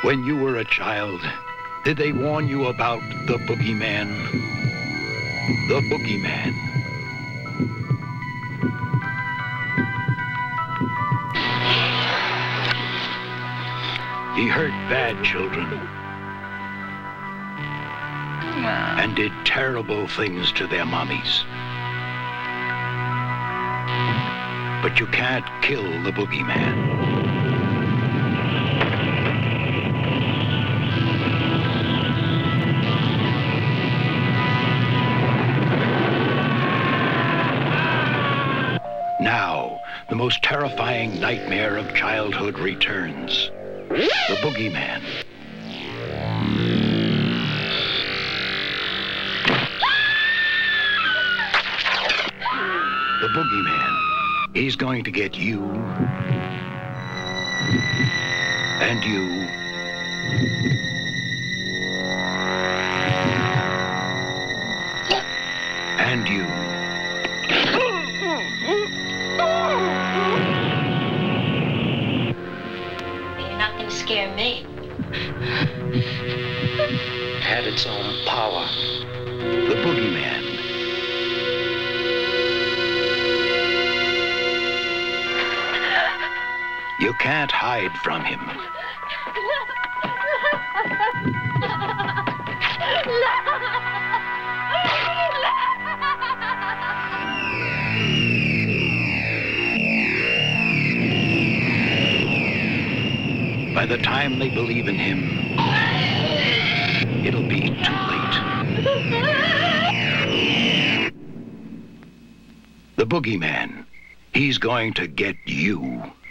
When you were a child, did they warn you about the boogeyman? The boogeyman. He hurt bad children and did terrible things to their mommies. But you can't kill the boogeyman. Now, the most terrifying nightmare of childhood returns. The boogeyman. The boogeyman. He's going to get you. And you. And you. You're not going to scare me. Had its own power. The boogeyman. You can't hide from him. By the time they believe in him, it'll be too late. The boogeyman, he's going to get you.